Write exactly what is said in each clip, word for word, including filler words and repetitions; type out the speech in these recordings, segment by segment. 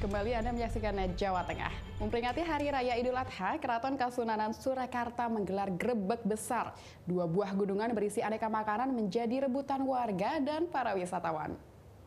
Kembali Anda menyaksikan Net Jawa Tengah. Memperingati Hari Raya Idul Adha, Keraton Kasunanan Surakarta menggelar grebek besar. Dua buah gunungan berisi aneka makanan menjadi rebutan warga dan para wisatawan.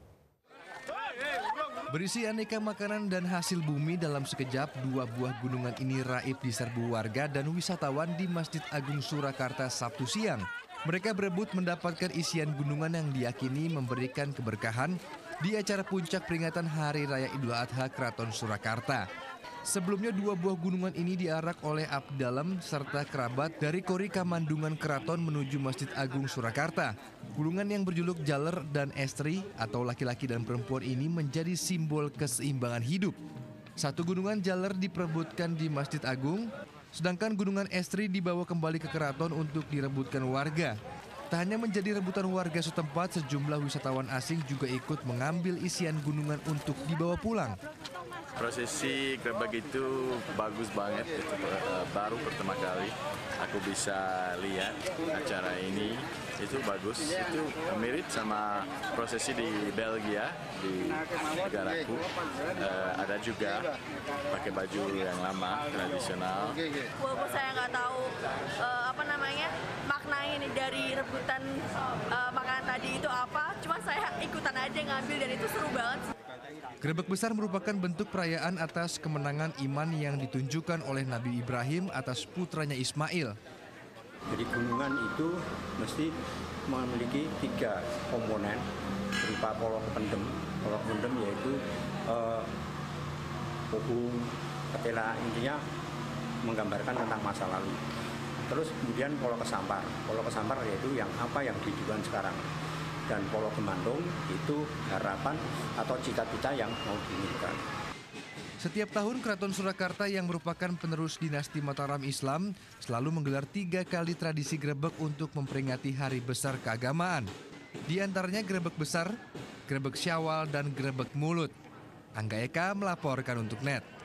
Berisi aneka makanan dan hasil bumi dalam sekejap, dua buah gunungan ini raib diserbu warga dan wisatawan di Masjid Agung Surakarta Sabtu siang. Mereka berebut mendapatkan isian gunungan yang diyakini memberikan keberkahan di acara puncak peringatan Hari Raya Idul Adha Keraton Surakarta. Sebelumnya dua buah gunungan ini diarak oleh abdi dalam serta kerabat dari Kori Kamandungan Keraton menuju Masjid Agung Surakarta. Gunungan yang berjuluk Jaler dan Estri atau laki-laki dan perempuan ini menjadi simbol keseimbangan hidup. Satu gunungan Jaler diperebutkan di Masjid Agung, sedangkan gunungan Estri dibawa kembali ke keraton untuk direbutkan warga. Tak hanya menjadi rebutan warga setempat, sejumlah wisatawan asing juga ikut mengambil isian gunungan untuk dibawa pulang. Prosesi grebek itu bagus banget, itu baru pertama kali aku bisa lihat acara ini, itu bagus, itu mirip sama prosesi di Belgia, di negaraku, uh, ada juga pakai baju yang lama, tradisional. Walaupun saya nggak tahu uh, apa namanya makna ini dari rebutan uh, makanan tadi itu apa, cuma saya ikutan aja ngambil dan itu seru banget. Grebek besar merupakan bentuk perayaan atas kemenangan iman yang ditunjukkan oleh Nabi Ibrahim atas putranya Ismail. Jadi gunungan itu mesti memiliki tiga komponen berupa polok pendem. Polok pendem yaitu eh, pohon, ketela, intinya menggambarkan tentang masa lalu. Terus kemudian polok kesampar. Polok kesampar yaitu yang apa yang dijual sekarang. Dan polok gemandung itu harapan atau cita-cita yang mau diinginkan. Setiap tahun Keraton Surakarta yang merupakan penerus dinasti Mataram Islam selalu menggelar tiga kali tradisi grebek untuk memperingati hari besar keagamaan. Di antaranya grebek besar, grebek Syawal, dan grebek mulut. Angga Eka melaporkan untuk Net.